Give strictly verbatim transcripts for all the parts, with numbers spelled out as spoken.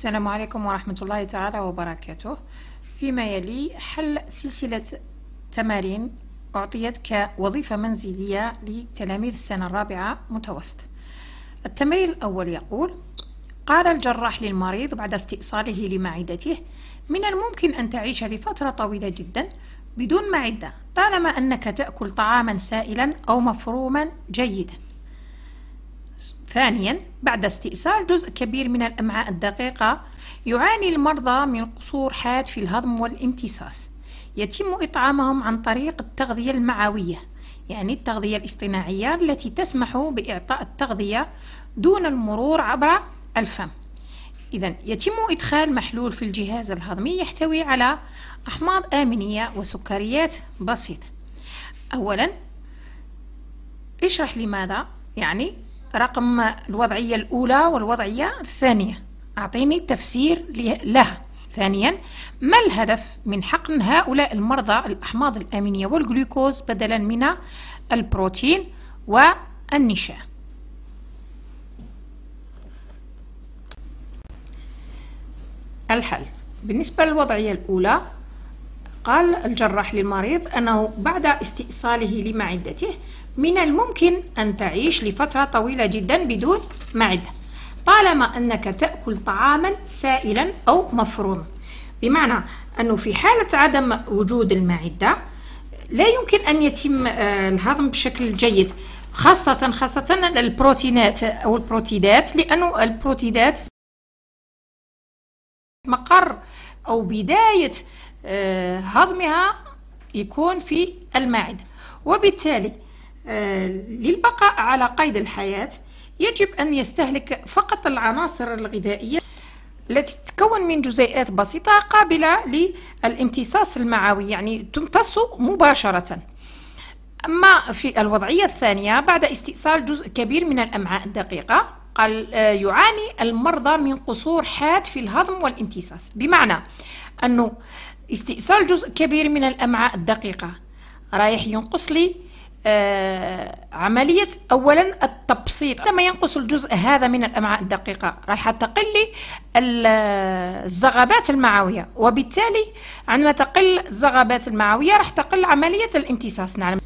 السلام عليكم ورحمة الله تعالى وبركاته. فيما يلي حل سلسلة تمارين أعطيت كوظيفة منزلية لتلاميذ السنة الرابعة متوسط. التمرين الأول يقول: قال الجراح للمريض بعد استئصاله لمعدته: من الممكن أن تعيش لفترة طويلة جدا بدون معدة طالما أنك تأكل طعاما سائلا أو مفروما جيدا. ثانيا، بعد استئصال جزء كبير من الأمعاء الدقيقة يعاني المرضى من قصور حاد في الهضم والامتصاص. يتم إطعامهم عن طريق التغذية المعوية، يعني التغذية الاصطناعية التي تسمح بإعطاء التغذية دون المرور عبر الفم. إذن يتم إدخال محلول في الجهاز الهضمي يحتوي على أحماض آمينية وسكريات بسيطة. أولا، اشرح لماذا، يعني رقم الوضعية الأولى والوضعية الثانية، أعطيني تفسير لها. ثانيا، ما الهدف من حقن هؤلاء المرضى الأحماض الأمينية والجلوكوز بدلا من البروتين والنشا؟ الحل: بالنسبة للوضعية الأولى، قال الجراح للمريض أنه بعد استئصاله لمعدته من الممكن أن تعيش لفترة طويلة جدا بدون معدة طالما أنك تأكل طعاما سائلا أو مفروما، بمعنى أنه في حالة عدم وجود المعدة لا يمكن أن يتم الهضم بشكل جيد، خاصة خاصة البروتينات أو البروتيدات، لأنه البروتيدات مقر أو بداية هضمها يكون في المعدة، وبالتالي للبقاء على قيد الحياة يجب أن يستهلك فقط العناصر الغذائية التي تتكون من جزيئات بسيطة قابلة للامتصاص المعوي، يعني تمتص مباشرة. أما في الوضعية الثانية، بعد استئصال جزء كبير من الأمعاء الدقيقة، قال يعاني المرضى من قصور حاد في الهضم والامتصاص، بمعنى أنه استئصال جزء كبير من الأمعاء الدقيقة رايح ينقص لي آه عملية أولا التبسيط. لما ينقص الجزء هذا من الأمعاء الدقيقة راح تقل لي الزغبات المعوية، وبالتالي عندما تقل الزغبات المعوية راح تقل عملية الامتصاص، نعم،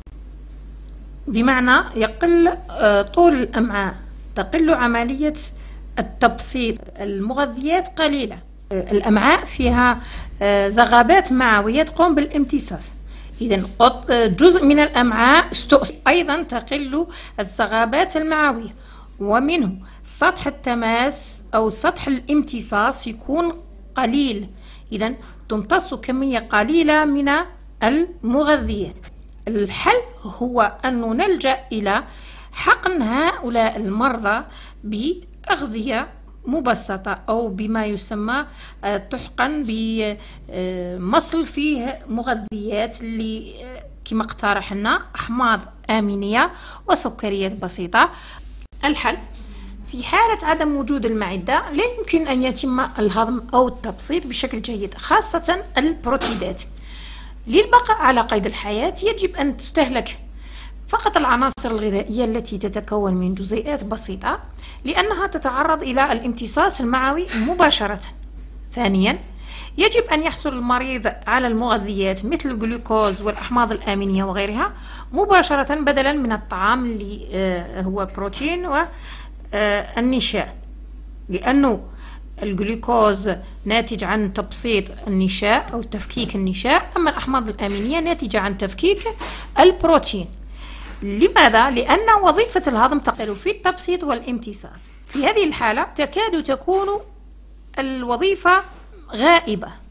بمعنى يقل آه طول الأمعاء، تقل عملية التبسيط، المغذيات قليلة، آه الأمعاء فيها آه زغبات معوية تقوم بالامتصاص. إذن جزء من الأمعاء استؤصل، أيضا تقل الزغبات المعوية، ومنه سطح التماس أو سطح الامتصاص يكون قليل، إذن تمتص كمية قليلة من المغذيات. الحل هو أن نلجأ إلى حقن هؤلاء المرضى بأغذية مبسطة أو بما يسمى تحقن بمصل فيه مغذيات اللي كما اقترحنا أحماض آمينية وسكريات بسيطة. الحل: في حالة عدم وجود المعدة لا يمكن أن يتم الهضم أو التبسيط بشكل جيد، خاصة البروتيدات. للبقاء على قيد الحياة يجب أن تستهلك فقط العناصر الغذائية التي تتكون من جزيئات بسيطة، لأنها تتعرض إلى الامتصاص المعوي مباشرة. ثانيا، يجب أن يحصل المريض على المغذيات مثل الجلوكوز والأحماض الآمينية وغيرها مباشرة بدلا من الطعام اللي هو بروتين والنشاء، لأنه الجلوكوز ناتج عن تبسيط النشاء أو تفكيك النشاء، أما الأحماض الآمينية ناتجة عن تفكيك البروتين. لماذا؟ لأن وظيفة الهضم تقتل في التبسيط والامتصاص. في هذه الحالة تكاد تكون الوظيفة غائبة.